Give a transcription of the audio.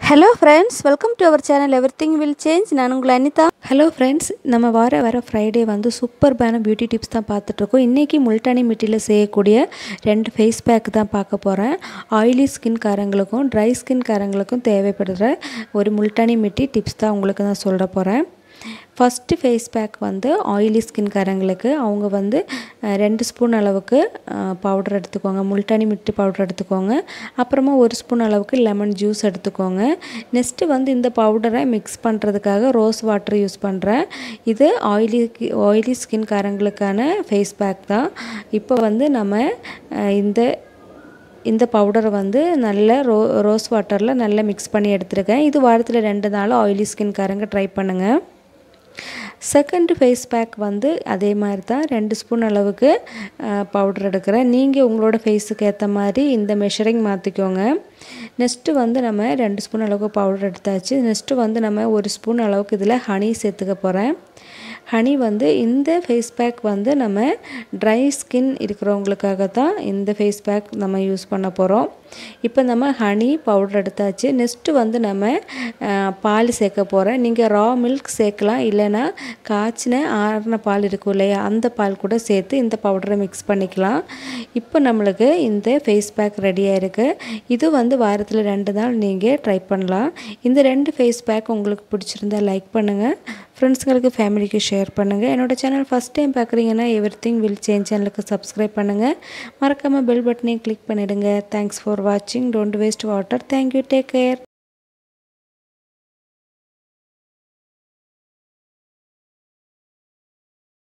Hello friends welcome to our channel everything will change நான் உங்கள் Anitha. Hello friends, நம்ம வர ஃப்ரைடே வந்து சூப்பர்பான பியூட்டி டிப்ஸ் தான் பார்த்துட்ருக்கோம். இன்றைக்கி முல்டானி மிட்டியில் செய்யக்கூடிய 2 ஃபேஸ் பேக் தான் பார்க்க போகிறேன். ஆயிலி ஸ்கின்காரங்களுக்கும் ட்ரை ஸ்கின்காரங்களுக்கும் தேவைப்படுற ஒரு முல்டானி மிட்டி டிப்ஸ் தான் உங்களுக்கு நான் சொல்ல போகிறேன். ஃபஸ்ட்டு ஃபேஸ் பேக் வந்து ஆயிலி ஸ்கின்காரங்களுக்கு அவங்க வந்து 2 ஸ்பூன் அளவுக்கு பவுடர் எடுத்துக்கோங்க, முல்டானி மிட்டி பவுடர் எடுத்துக்கோங்க. அப்புறமா 1 ஸ்பூன் அளவுக்கு லெமன் ஜூஸ் எடுத்துக்கோங்க. நெக்ஸ்ட்டு வந்து இந்த பவுடரை மிக்ஸ் பண்ணுறதுக்காக ரோஸ் வாட்டர் யூஸ் பண்ணுறேன். இது ஆயிலி ஸ்கின்காரங்களுக்கான ஃபேஸ் பேக் தான். இப்போ வந்து நம்ம இந்த பவுடரை வந்து நல்ல ரோஸ் வாட்டரில் நல்லா மிக்ஸ் பண்ணி எடுத்துருக்கேன். இது வாரத்தில் 2 நாள் ஆயிலி ஸ்கின்காரங்க ட்ரை பண்ணுங்கள். செகண்ட் ஃபேஸ் பேக் வந்து அதே மாதிரி தான் 2 ஸ்பூன் அளவுக்கு பவுடர் எடுக்கிறேன். நீங்கள் உங்களோட ஃபேஸுக்கு ஏற்ற மாதிரி இந்த மெஷரிங் மாற்றிக்கோங்க. நெக்ஸ்ட்டு வந்து நம்ம 2 ஸ்பூன் அளவுக்கு பவுடர் எடுத்தாச்சு. நெக்ஸ்ட்டு வந்து நம்ம 1 ஸ்பூன் அளவுக்கு இதில் ஹனி சேர்த்துக்க போகிறேன். ஹனி வந்து இந்த ஃபேஸ் பேக் வந்து நம்ம ட்ரை ஸ்கின் இருக்கிறவங்களுக்காக தான் இந்த ஃபேஸ் பேக் நம்ம யூஸ் பண்ண போகிறோம். இப்போ நம்ம ஹனி பவுடர் எடுத்தாச்சு. நெக்ஸ்ட்டு வந்து நம்ம பால் சேர்க்க போகிறேன். நீங்கள் ரா மில்க் சேர்க்கலாம், இல்லைன்னா காய்ச்சின ஆறின பால் இருக்கும் இல்லையா, அந்த பால் கூட சேர்த்து இந்த பவுடரை மிக்ஸ் பண்ணிக்கலாம். இப்போ நம்மளுக்கு இந்த ஃபேஸ் பேக் ரெடியாக இருக்குது. இது வந்து வாரத்தில் 2 நாள் நீங்கள் ட்ரை பண்ணலாம். இந்த 2 ஃபேஸ் பேக் உங்களுக்கு பிடிச்சிருந்தா லைக் பண்ணுங்கள், ஃப்ரெண்ட்ஸுங்களுக்கு ஃபேமிலிக்கு ஷேர் பண்ணுங்கள். என்னோடய சேனல் ஃபஸ்ட் டைம் பார்க்குறீங்கன்னா எவ்ரிதிங் வில் சேஞ்ச் சேனலுக்கு சப்ஸ்கிரைப் பண்ணுங்கள். மறக்காமல் பெல் பட்டனையும் கிளிக் பண்ணிவிடுங்க. தேங்க்ஸ் ஃபார் வாட்சிங். Don't waste water. Thank you. Take care.